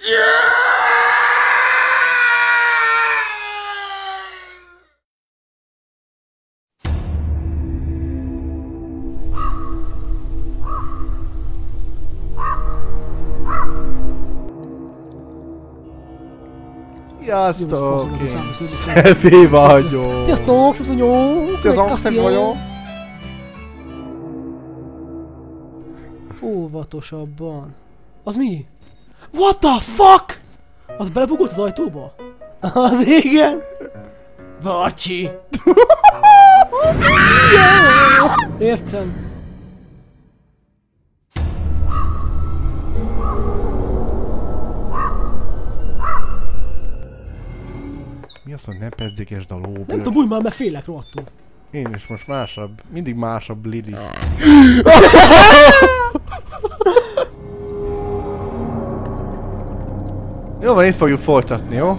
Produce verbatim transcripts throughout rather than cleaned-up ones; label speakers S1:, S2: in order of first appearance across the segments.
S1: Sziasztok! Szefi vagyok!
S2: Sziasztok! Szefi vagyok!
S1: Sziasztok! Szefi vagyok!
S2: Óvatosabban. Az mi? What the fuck? Az belebugott az ajtóba? Az igen! Bacsi! Értem.
S1: Mi az, hogy nem pezzékesd a lóbőr?
S2: Nem tudom, úgy már, mert félek rohadtul.
S1: Én is most másabb. Mindig másabb Lili. Jó van, itt fogjuk folytatni, jó?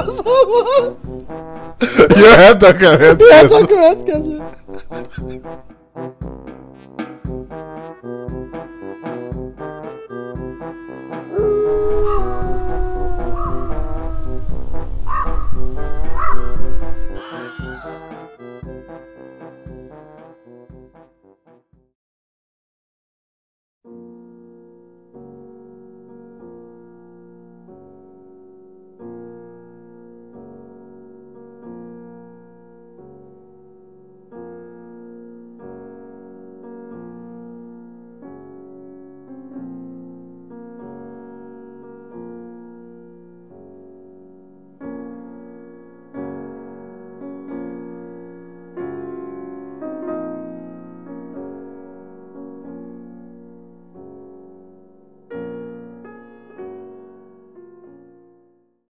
S1: Jöhet a következő!
S2: Jöhet a következő!